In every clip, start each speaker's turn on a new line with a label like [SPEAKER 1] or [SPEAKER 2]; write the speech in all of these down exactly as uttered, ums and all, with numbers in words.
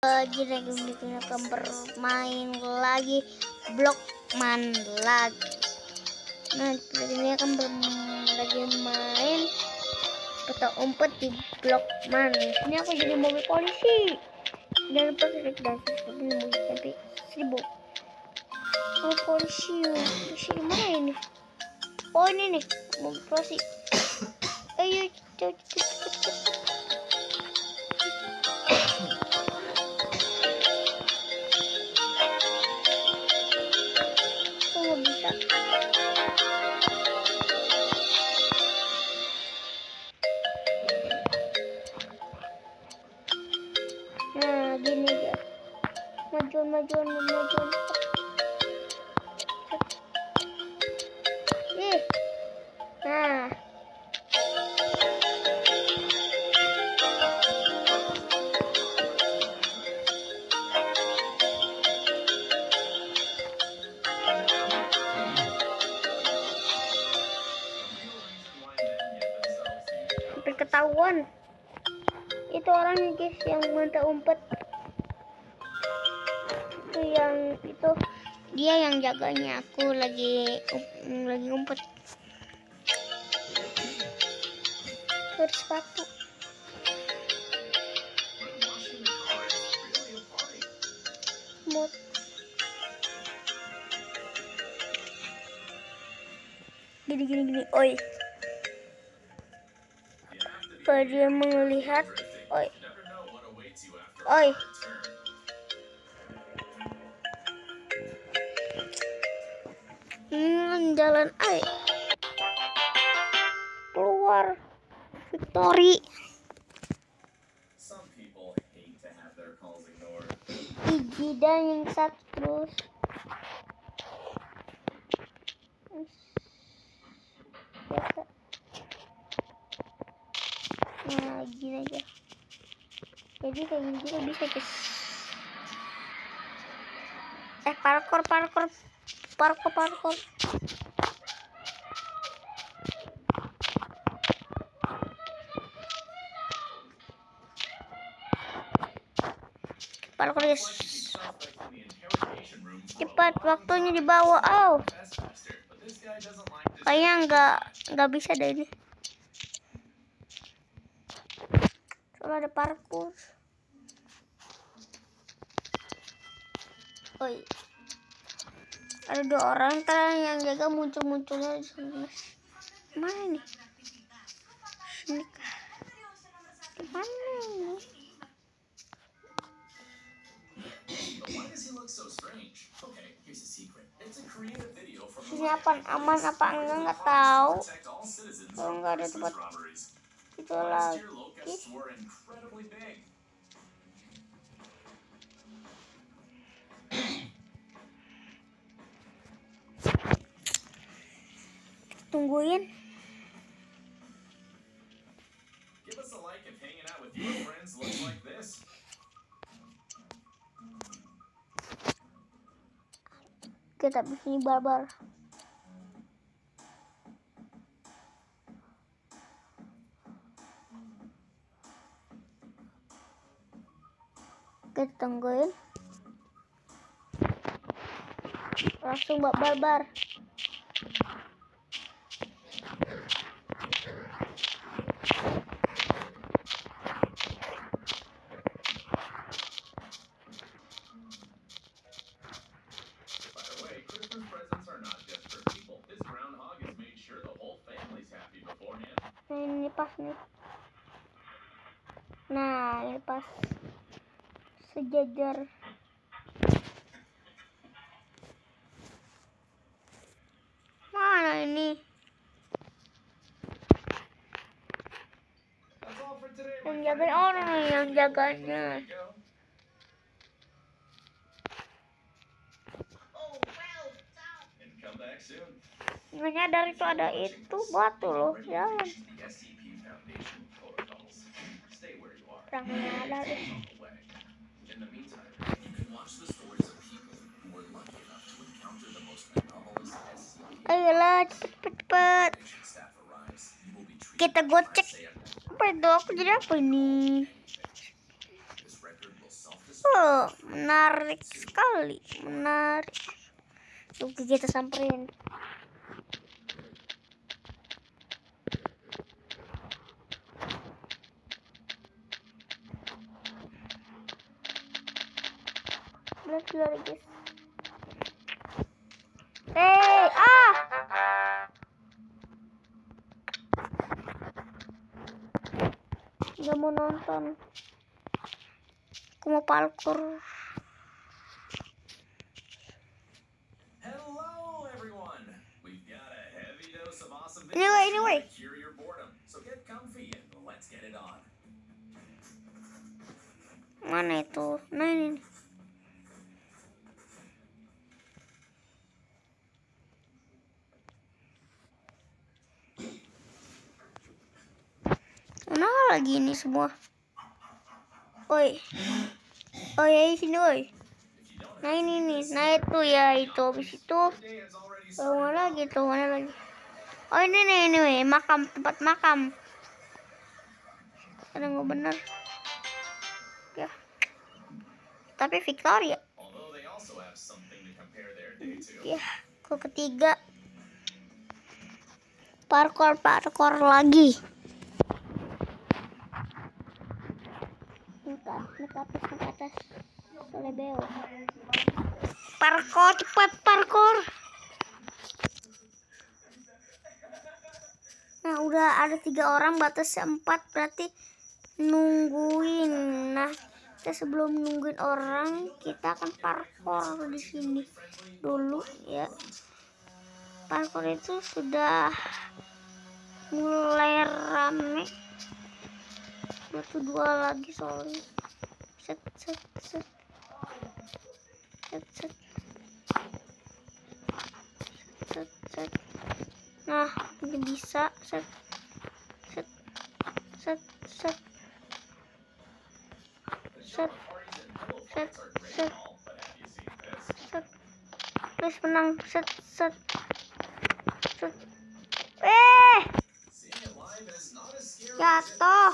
[SPEAKER 1] Lagi lagi akan bermain lagi Blockman lagi. Nah, ini akan lagi main petak umpet di Blockman. Ini aku jadi mobil polisi. Dan pas dan mobil tapi seribu. Oh, polisi, polisi di mana ini? Oh, ini nih mobil polisi. Ayo cepet cepet cepet. Nah, gini aja. Majuan, majuan, majuan. Ih. Nah. Hampir ketahuan. Itu orangnya guys yang minta umpet. Itu yang itu dia yang jaganya, aku lagi um, lagi umpet. Terus sepatu. Mut. Gini gini gini. Oi. Kalau dia melihat, oi. Oi. Hmm, jalan ai. Keluar. Victory. Gigi dan yang satu terus. Biasa. Nah, gini aja. Jadi kayak gini juga bisa guys. Eh, parkour, parkour, parkour, parkour. Parkour guys. Cepat, waktunya dibawa. Oh, kayaknya nggak nggak bisa deh ini. Soalnya ada parkour. Oi, ada dua orang ntar yang jaga muncul-munculnya di sana. Mana nih? Sini kah? Di mana ini? Sini apa aman apa enggak nggak tahu. Kalau nggak ada tempat itu lagi. Tungguin. Kita bisnis barbar. Kita tungguin. Langsung bak barbar. Nah, ini pas nih. Nah, ini pas sejajar. Mana ini? Yang jagain orang yang jaganya. Nggak nyadar itu ada itu batu loh, jangan. Kurang nyadar. Ayolah, cepet cepet cepet. Kita gocek. Apa itu? Aku jadi apa ini? Oh, menarik sekali, menarik. Yuk kita samperin. Let's go, guys. Hey, ah! Gak mau nonton. Aku mau parkour.
[SPEAKER 2] Hello everyone. We've got a heavy dose of awesome
[SPEAKER 1] Anyway,
[SPEAKER 2] videos
[SPEAKER 1] anyway.
[SPEAKER 2] to cure your boredom. So get comfy and let's get it on.
[SPEAKER 1] Mana itu? Nah ini. Mana lagi ini semua? Oi. Oh ya sini oi. Nah ini nih. Nah itu ya itu habis itu. Oh, mana lagi tuh? Mana lagi? Oh ini nih ini nih. Makam, tempat makam. Ada nggak bener? Ya. Tapi Victoria. Ya, ke ketiga. Parkour, parkour lagi. Ke atas, ke atas. Boleh beo. Parkour, cepat parkour. Nah, udah ada tiga orang, batasnya empat, berarti nungguin. Nah, kita sebelum nungguin orang, kita akan parkour di sini dulu ya. Parkour itu sudah mulai rame. Satu dua lagi soalnya. Set set set set set set set. Nah, ini bisa set set set set set set set set. Terus menang set set set. Eh, jatuh.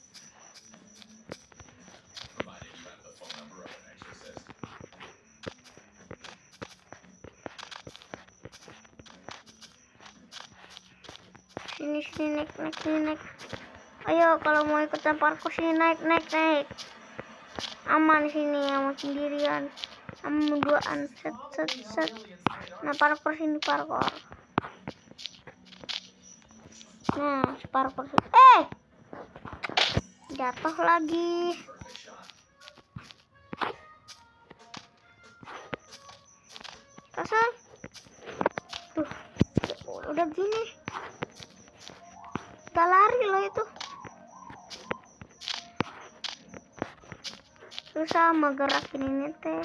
[SPEAKER 1] Sini sini naik naik sini naik. Ayo kalau mau ikutan parkour sini naik naik naik. Aman sini sama sendirian. Sama duaan set set set. Nah parkour sini parkour. Nah parkour sini. Eh jatuh lagi. Kasar. Tuh udah gini. Udah lari loh itu. Susah menggerakin ini teh.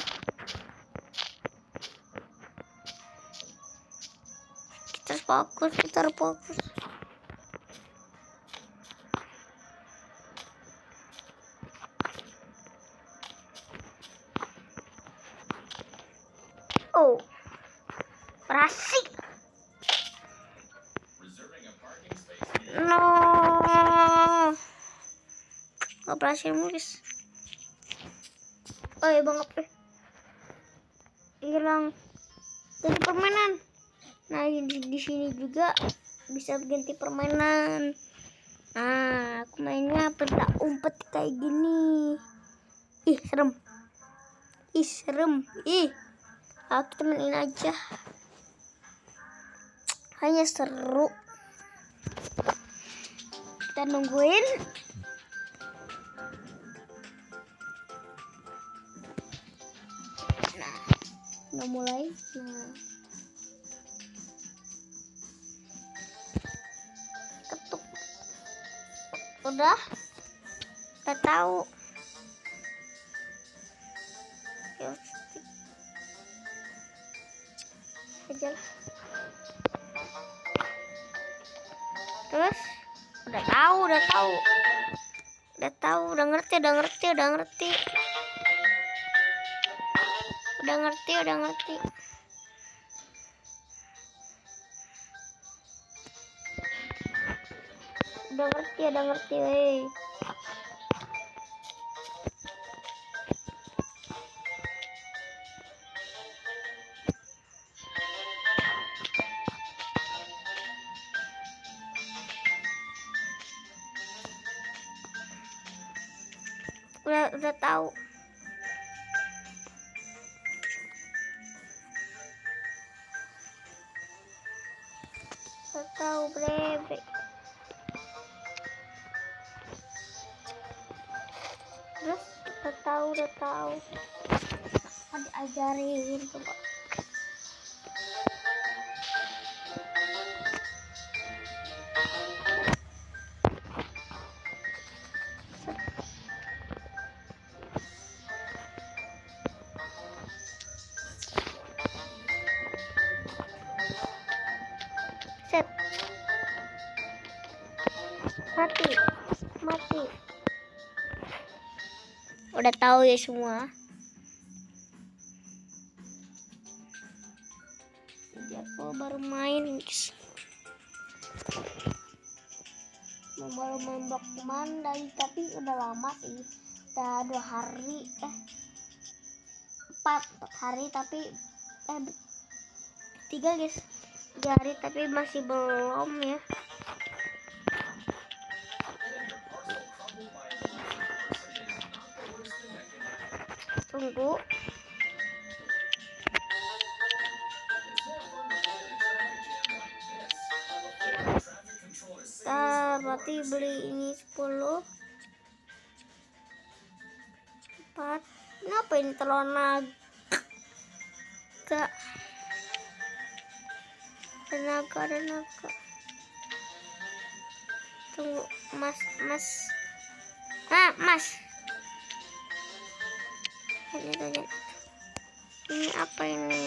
[SPEAKER 1] Kita harus fokus, kita harus fokus. Oh, berhasil. No, nggak berhasil guys. Oh ya bang apa? Hilang ganti permainan. Nah di, di sini juga bisa ganti permainan. Nah aku mainnya petak umpet kayak gini. Ih serem. Ih serem. Ih. Ah, kita mainin aja. Hanya seru. Kita nungguin. Nah, udah mulai. Nah, ketuk. Udah. Udah tahu. Yuk. Aja lah. Terus udah tahu, udah tahu. Udah tahu, udah ngerti, udah ngerti, udah ngerti. Udah ngerti, udah ngerti. Udah ngerti, udah ngerti, wey. udah tahu. Udah tahu brebe. Terus udah tahu, udah tahu. Ada ajarin coba. Set. Mati. Mati. Udah tahu ya semua. Jadi aku baru main, guys. Baru main Blockman dari tapi udah lama sih. Udah dua hari, eh empat, empat hari tapi eh tiga guys. Tiga hari tapi masih belum ya. Tunggu. Kita berarti beli ini sepuluh. empat. Kenapa ini telur naga? Tenaga, tenaga. Tunggu, mas, mas. Ah, mas. Ini aja. Ini apa ini?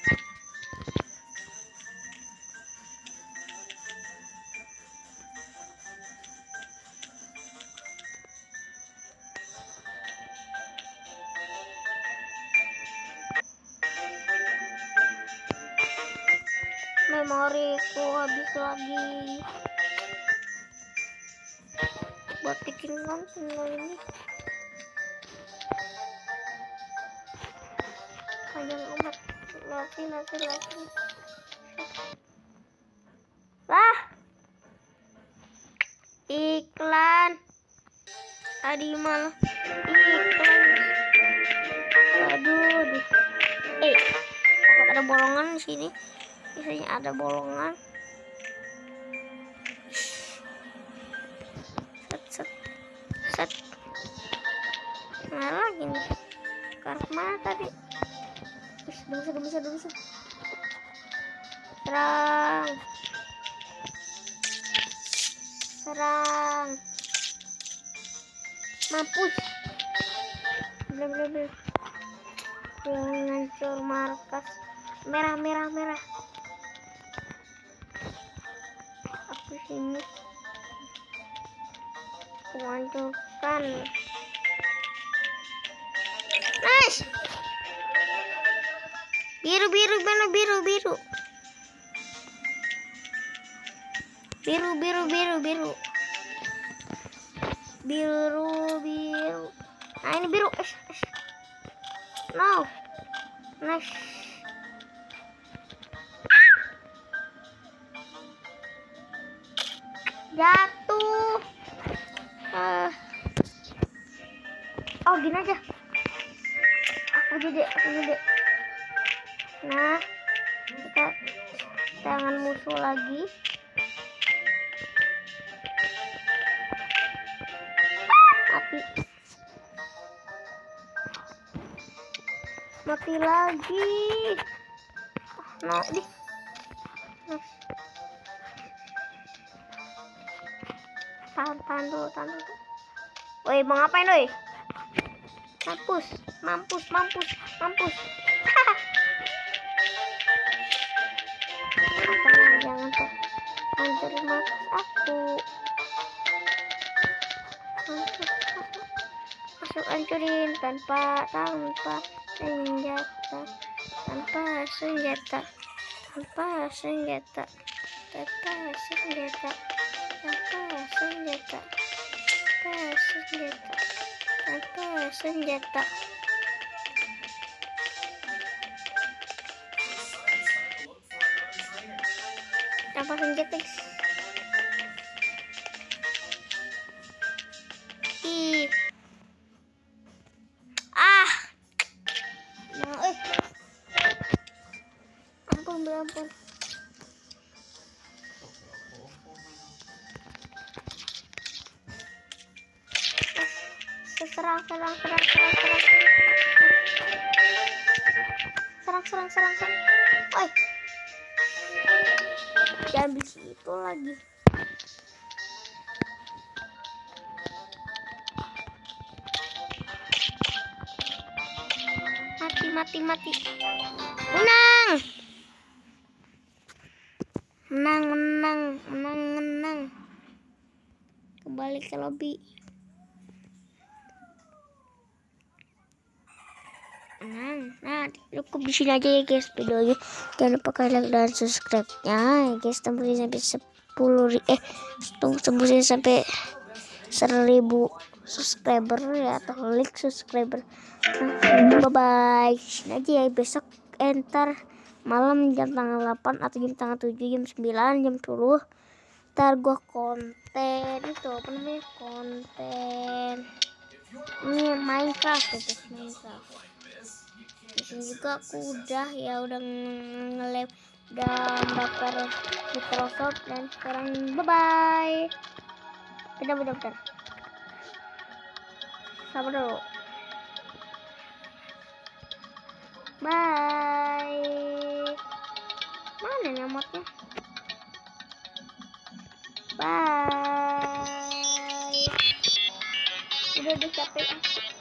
[SPEAKER 1] Memoriku habis lagi buat bikin konten ini. Panjang amat. Nanti nanti nanti. Lah. Iklan. Tadi malah iklan. Aduh, aduh. Eh, ada bolongan di sini. Biasanya ada bolongan. Set set set. Nah lagi nih. Ke mana tadi? Ih, udah bisa, udah bisa, udah bisa. Serang. Serang. Mampus. Bleh bleh bleh. Yang ngancur markas. Merah merah merah. Aku sini. Aku hancurkan. Nice. Biru biru mana biru biru. Biru biru biru biru. Biru biru. Nah ini biru. Eh, eh. No. Nice. Jatuh. Uh. Oh gini aja. Aku jadi, aku jadi. Nah, kita jangan musuh lagi. Mati. Mati lagi. Nah, di. Nah. Tahan, tahan dulu, tahan dulu. Woi, mau ngapain, woi? Mampus, mampus, mampus, mampus. Makanya jangan tuh hancurin markas aku. Masuk, masuk, masuk hancurin tanpa, tanpa senjata, tanpa senjata, tanpa senjata, tanpa senjata, tanpa senjata, tanpa senjata, tanpa senjata. Tanpa senjata. Ih. ampun. Serang, serang, serang, serang, serang. Serang, serang, serang, serang. Oi. Jangan di situ lagi. Mati, mati, mati. Menang. Menang, menang, menang, menang. Kembali ke lobby. Menang. Nah, cukup di sini aja ya guys videonya. Jangan lupa kalian like dan subscribe-nya ya guys. Tembusin sampai sepuluh ri eh tunggu tembusin sampai seribu subscriber ya, atau like subscriber. Nah, bye bye. Sini aja ya, besok enter malam jam tanggal delapan atau jam tanggal tujuh, jam sembilan, jam sepuluh. Ntar gua konten itu apa namanya, konten ini Minecraft itu Minecraft. Disini juga aku udah ya udah nge-live, udah daftar Microsoft, dan sekarang bye bye. Bentar bentar bentar, sabar dulu. Bye. Mana nyamotnya? Bye. Udah udah capek.